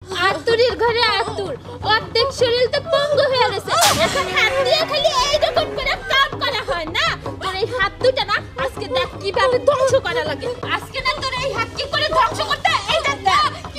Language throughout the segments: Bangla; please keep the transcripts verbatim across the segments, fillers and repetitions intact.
আতুরের ঘরে আতুর অর্ধেক শরীর তো পঙ্গু হয়ে গেছে এখন হাত দিয়ে খালি এইরকম করে কাম করা হয় না তোর এই হাত দুটো না আজকে দেখ কিভাবে ধ্বংস করা লাগে আজকে না তোর এই হাত কি করে ধ্বংস করতে এইটা দেখ কি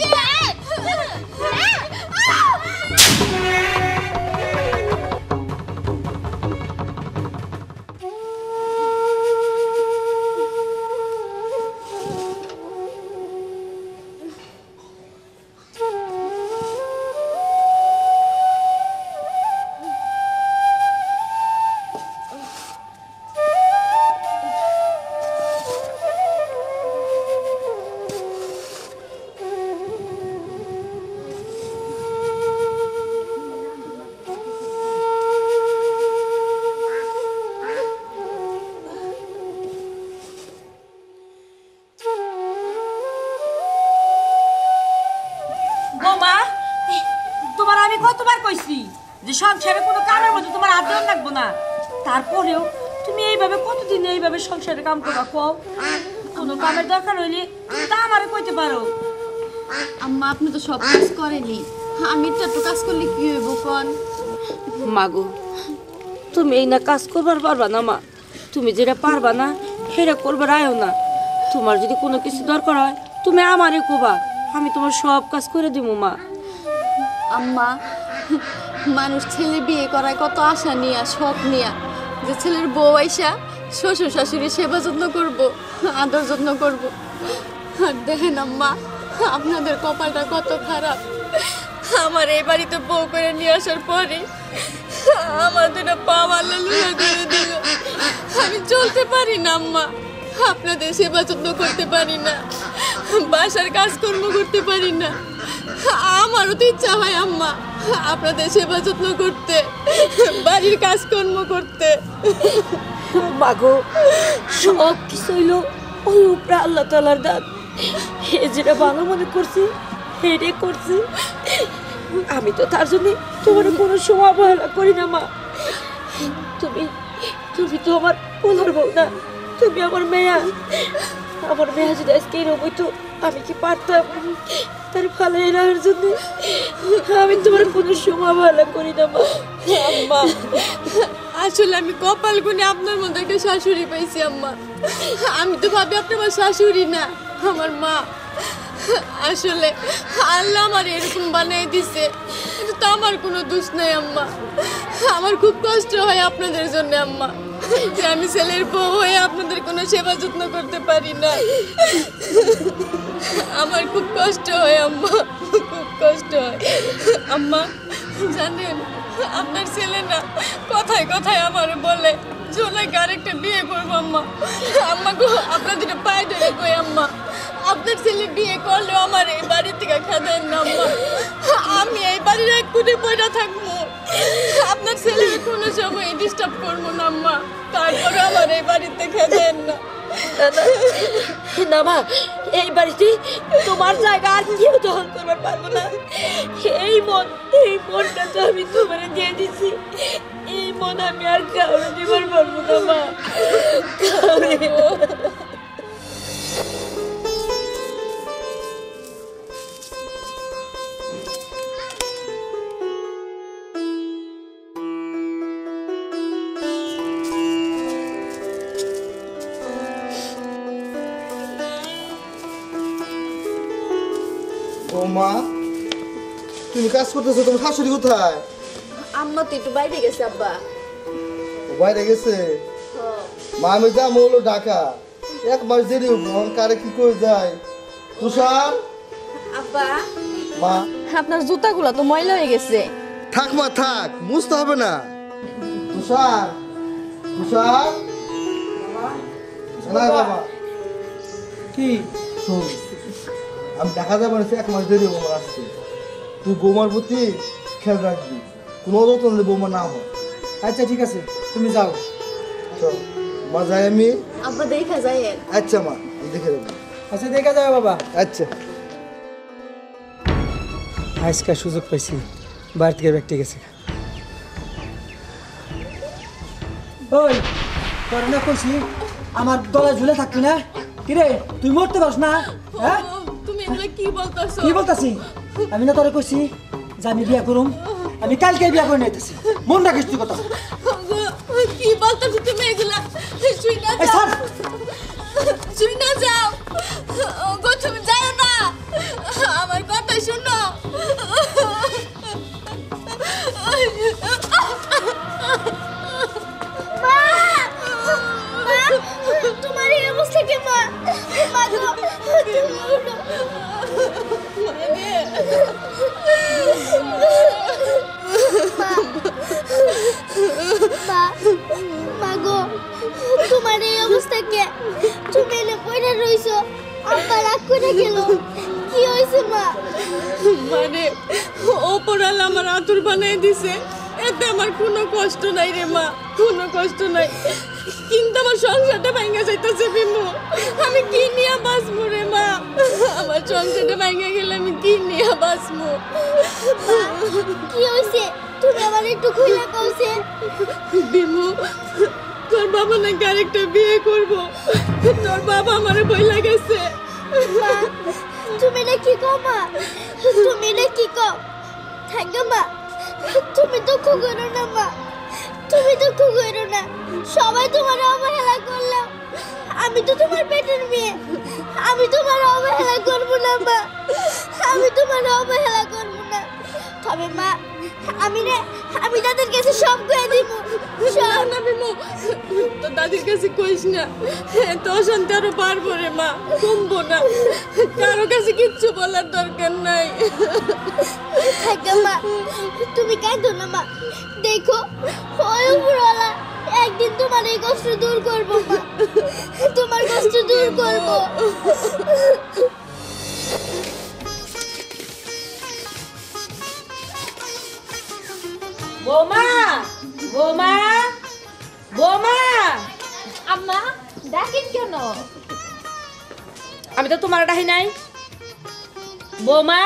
সংসারে কোনো কামের মধ্যে তোমার হাত দেওয়া লাগবো না তারপরেও তুমি এইভাবে কতদিন এইভাবে সংসারে কাম করবা কও কোনো কামের দরকার হইলে তা আমারে কইতে পারো আম্মা আপনি তো সব কাজ করেনি আমি একটু কাজ করলে কি হইব কোন মাগো তুমি এই না কাজ করবার পারবা না মা তুমি যেটা পারবা না সেটা করবার আয়ও না তোমার যদি কোনো কিছু দরকার হয় তুমি আমারে কবা আমি তোমার সব কাজ করে দিব মা আম্মা মানুষ ছেলে বিয়ে করায় কত আশা নিয়া শখ নিয়া যে ছেলের বউ আইসা শ্বশুর শাশুড়ি সেবা যত্ন করবো আদর যত্ন করবো আর দেখেন আম্মা আপনাদের কপালটা কত খারাপ আমার এই বাড়িতে বউ করে নিয়ে আসার পরে আমার দুটো পা আল্লাহ লুয়া করে দিল আমি চলতে পারি না আম্মা আপনাদের সেবা যত্ন করতে পারি না বাসার কাজকর্ম করতে পারি না আমারও তো ইচ্ছা হয় আম্মা আপনাদের সেবা যত্ন করতে বাড়ির কাজকর্ম করতে মাগো সব কিছু হইলো ওই উপরে আল্লাহ তাআলার দান হে যেটা ভালো মনে করছি হেডে করছি আমি তো তার জন্য তোমার কোনো সময় অবহেলা করি না মা তুমি তুমি তো আমার পোলার বউ না তুমি আমার মেয়া আমার মেয়া যদি আজকে এরকম হইতো আমি কি পারতাম তার ভালো রাখার জন্য আমি তোমার কোনো সময় অবহেলা করি না মা আম্মা আসলে আমি কপাল গুনে আপনার মধ্যে একটা শাশুড়ি পাইছি আম্মা আমি তো ভাবি আপনি আমার শাশুড়ি না আমার মা আসলে আল্লাহ আমার এরকম বানাই দিছে কিন্তু তো আমার কোনো দোষ নাই আম্মা আমার খুব কষ্ট হয় আপনাদের জন্য আম্মা যে আমি ছেলের বউ হয়ে আপনাদের কোনো সেবা যত্ন করতে পারি না আমার খুব কষ্ট হয় আম্মা খুব কষ্ট হয় আম্মা জানেন আপনার ছেলে না কথায় কথায় আমার বলে জোলাই আরেকটা বিয়ে করবো আম্মা আম্মা গো আপনাদের পায়ে ধরে কই আম্মা আপনার ছেলে বিয়ে করলেও আমার এই বাড়ি থেকে খেদেন না আম্মা আমি এই বাড়ির এক কোণে বইটা থাকবো আপনার ছেলের কোনো সময় ডিস্টার্ব করবো না আম্মা তারপরে আমার এই বাড়িতে খেদেন না না মা এই বাড়িতে তোমার জায়গা আর কেউ দখল করবার পারবো না এই মন এই মনটা তো আমি তোমার দিয়ে দিছি এই মন আমি আর কাউরে দিবার পারবো না মা ও মা তুমি কাজ করতেছো তোমার শাশুড়ি কোথায় আম্মা তো একটু বাইরে গেছে আব্বা ও বাইরে গেছে মা আমি যা হলো ঢাকা এক মাস দেরি মন কারে কি করে যায় তুষার আব্বা মা আপনার জুতাগুলো তো ময়লা হয়ে গেছে থাক মা থাক মুছতে হবে না তুষার তুষার না বাবা কি শোন আমি দেখা যাবে না এক মাস দেরি হবো আমার আসতে তুই বৌমার প্রতি খেয়াল রাখবি কোনো যত্ন বৌমা না হয় আচ্ছা ঠিক আছে তুমি যাও চল মা যাই আমি আব্বা দেখা যায় আচ্ছা মা আমি দেখে দেবো আচ্ছা দেখা যাবে বাবা আচ্ছা আজকে সুযোগ পাইছি বাড়ি থেকে ব্যাগটি গেছে ওই তোর না কইছি আমার গলায় ঝুলে থাকবি না কিরে তুই মরতে পারস না হ্যাঁ তুমি এগুলা কি বলতাছো কি বলতাছি আমি না তোরে কইছি যে আমি বিয়া করুম, আমি কালকে বিয়া করে নিতেছি। মন রাখিস তুই কথা। কি বলতেছো তুমি এগুলা? শুই না এই যাও, ছাড়। শুই না যাও গো, তুমি যাও না, আমার কথা শোনো। তোমার এই অবস্থা কে মা? মা গো, তুমি উঠো। মা, মা গো, তোমার এই অবস্থা কে? তুমি এনে পয়রা রইছো, আব্বা রাগ করে গেল। কি হয়েছে মা? মানে ওপরাল আমার আতুর বানাই দিছে, এতে আমার কোনো কষ্ট নাই রে মা, কোনো কষ্ট নাই। কিন্তু আমার সংসারটা ভেঙে যাইতেছে বিমু, আমি কি নিয়ে বাঁচবো রে মা? আমার সংসারটা ভেঙে গেলে আমি কি নিয়ে বাঁচবো? কি হয়েছে? তুমি আমার একটু খুলে কওছে। বিমু, তোর বাবা নাকি আরেকটা বিয়ে করবো, তোর বাবা আমারে বইলা গেছে। মা, তুমি না কি কও মা? তুমি না কি কও? থাঙ্গা মা, তুমি দুঃখ করো না মা, তুমি দুঃখ করো না। সবাই তোমার অবহেলা করলাম, আমি তো তোমার পেটের মেয়ে, আমি তোমার অবহেলা করবো না মা, আমি তোমার অবহেলা করবো না। তবে মা, আমি না আমি তাদের কাছে সব কয়ে দিব। সব না বিমু, তোর দাদির কাছে কইস না, তো অশান্তি আরো পারবো রে মা, কমবো না। কারো কাছে কিচ্ছু বলার দরকার নাই। থাকা মা, তুমি কাঁদো না মা, দেখো ওই উপরওয়ালা একদিন তোমার এই কষ্ট দূর করবো মা, তোমার কষ্ট দূর করবো। বৌমা, বৌমা, বৌমা। আম্মা ডাকেন কেন? আমি তো তোমার ডাহি নাই। বৌমা,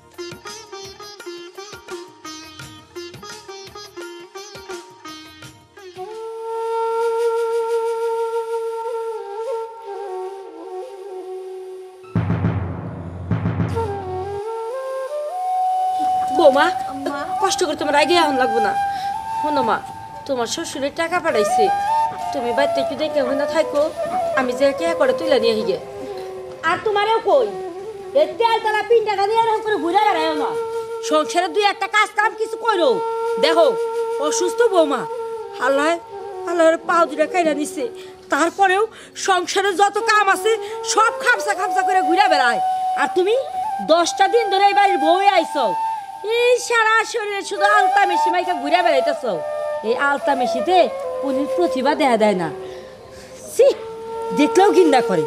বৌমা, কষ্ট করে তোমার আগে এখন লাগবো না। শোনো মা, তোমার শ্বশুরের টাকা পাঠাইছে, তুমি বাড়িতে একটু দেখে না থাকো, আমি যে কে করে তুলে নিয়ে হিগে। আর তোমারও কই, এই তেল তারা পিনটা দিয়ে এরকম করে ঘুরে বেড়ায় না, সংসারে দুই একটা কাজ কাম কিছু করো। দেখো অসুস্থ বৌমা, আল্লাহ আল্লাহর পাও দুটা কাইরা নিছে, তারপরেও সংসারে যত কাম আছে সব খামসা খামসা করে ঘুরে বেড়ায়। আর তুমি দশটা দিন ধরে এই বাড়ির বউ আইছো, এই সারা শরীরে শুধু আলতা মেশি মাইকা ঘুরে বেড়াইতেছ। এই আলতা মেশিতে পুলির প্রতিভা দেয়া দেয় না, সি দেখলেও ঘিন্না করে।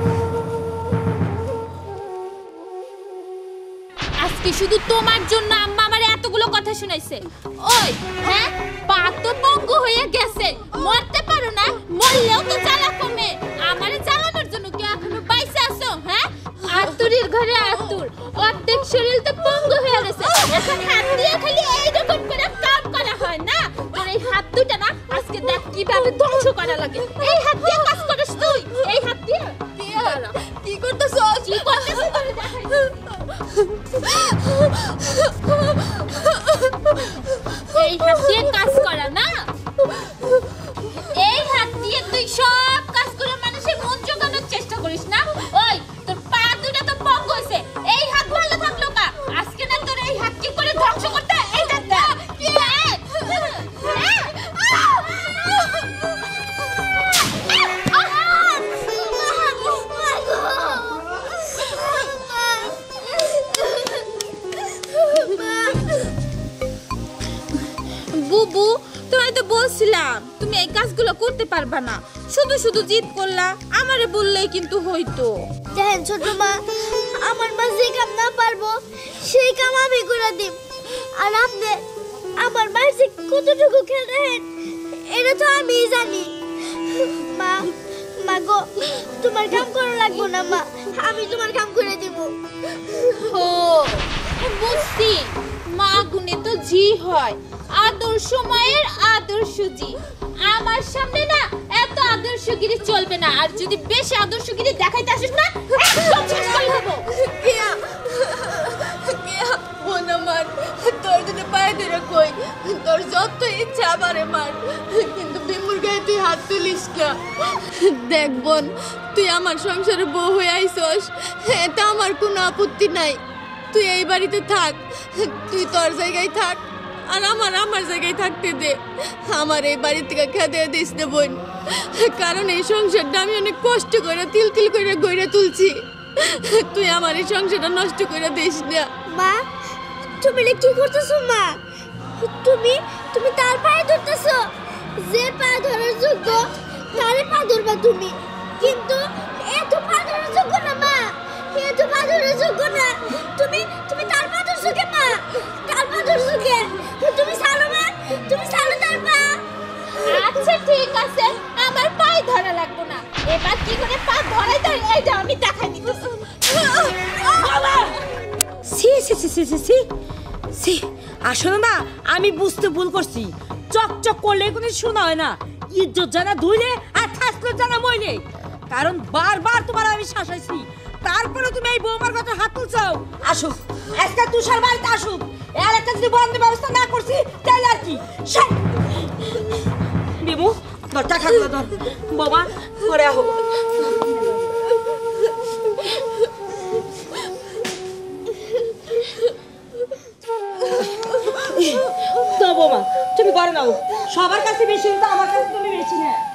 আজকে শুধু তোমার জন্য আম্মা আমারে এতগুলো কথা শুনাইছে। ওই হ্যাঁ, পা তো পঙ্গু হয়ে গেছে, মরতে পারো না, মরলেও তো জ্বালা কমে। আমারে জ্বালানোর জন্য কি এখনো বাইসে আছো? হ্যাঁ, আতুরের ঘরে আতুর, অর্ধেক শরীর তো পঙ্গু হয়ে গেছে, এখন হাত দিয়ে খালি এইরকম করে কাম করা হয় না। তোর এই হাত দুটা না আজকে দেখ কিভাবে ধ্বংস করা লাগে। এই হাত দিয়ে কাজ করিস তুই, এই হাত দিয়ে কি করতেছ? কি করতেছিস তোরে দেখাই। এই হাত দিয়ে কাজ করা না, এই হাত দিয়ে তুই সব কাজ করে মানুষের মন জোগানোর চেষ্টা করিস না। ওই তোর পা দুটো তো পঙ্গু হইছে, এই হাত ভালো থাকলো কা? আজকে না তোর এই হাত কি করে ধ্বংস করতে এই হাত দে। কি বুবু, তোমায় তো বলছিলাম তুমি এই কাজগুলো করতে পারবা না, শুধু শুধু জিদ করলা, আমারে বললেই কিন্তু হইতো। দেখেন ছোট মা, আমার মা যে কাম না পারবো সেই কাম আমি করে দিব। আর আপনি আমার মায়ের যে কতটুকু খেয়াল রাখেন এটা তো আমি জানি। মা, মা গো, তোমার কাম করা লাগবো না মা, আমি তোমার কাম করে দিব। ও বুঝছি, মা গুণে তো জি হয়, আদর্শ মায়ের আদর্শ জি। আমার সামনে না এত আদর্শগিরি চলবে না, আর যদি বেশি আদর্শগিরি দেখাইতে আসিস না একদম শেষ করে দেবো। কেয়া, কেয়া, আমার তোর যদি পায়ে ধরে কই তোর যত ইচ্ছা আমারে মার, কিন্তু বিমুর গায়ে তুই হাত তুলিস না। দেখ বোন, তুই আমার সংসারে বউ হয়ে আইসস, এটা আমার কোনো আপত্তি নাই। তুই এই বাড়িতে থাক, তুই তোর জায়গায় থাক, আর আমার আমার জায়গায় থাকতে দে। আমার এই বাড়ি থেকে খেতে দিস না বোন, কারণ এই সংসারটা আমি অনেক কষ্ট করে তিল তিল করে গড়ে তুলছি। তুই আমার এই সংসারটা নষ্ট করে দিস না। মা তুমি এটা কি করতেছো মা? তুমি তুমি তার পায়ে ধরতেছো, যে পা ধরার যোগ্য তারে পা ধরবা তুমি, কিন্তু এত পা ধরার যোগ্য না মা, এত পা ধরার যোগ্য না। তুমি তুমি তার পা ধরছো কে মা? তার পা ধরছো কে? তুমি ছাড়ো মা, তুমি ছাড়ো তার পা। আচ্ছা ঠিক আছে, আমার পায়ে ধরা লাগবো না, এবার কি করে পা ধরাই দেয় এইটা আমি দেখাই দিতেছি। সি সি সি সি সি সি সি আসলে না আমি বুঝতে ভুল করছি। চকচক করলে কোনো শোনা হয় না, ইজ্জত জানা ধুইলে আর থাকলে জানা মইলে। কারণ বারবার তোমার আমি শাসাইছি, তারপরে তুমি এই বৌমার কথা হাত তুলছাও। আসুক আজকে তুষার বাড়িতে আসুক, এর একটা যদি বন্ধ ব্যবস্থা না করছি তাহলে আর কি। বিমু ধর টাকা গুলো ধর, বৌমা করে আহো। তো বৌমা তুমি করে নাও, সবার কাছে বেশি, কিন্তু আমার কাছে তুমি বেশি না।